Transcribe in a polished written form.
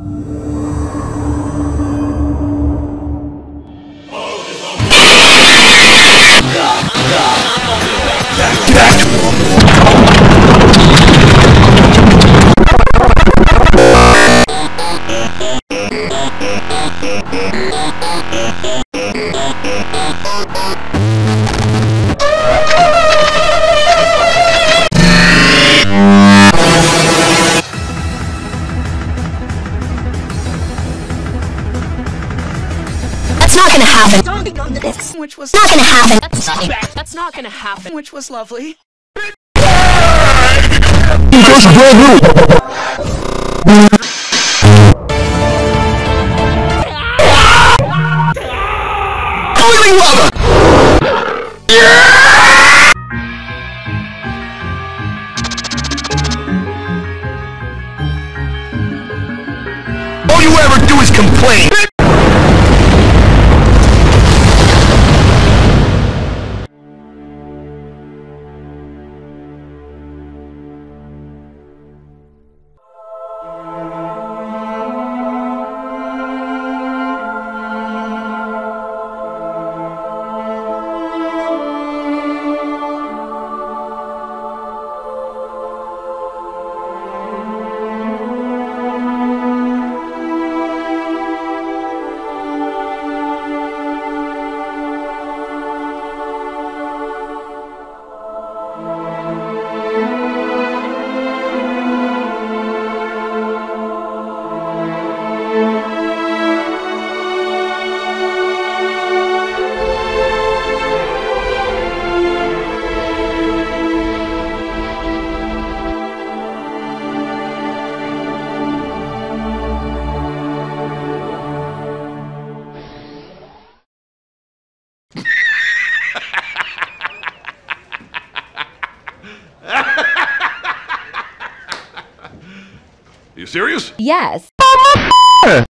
Not gonna happen. Which was not gonna happen. That's not gonna happen. Which was lovely. All you ever do is complain. You serious? Yes.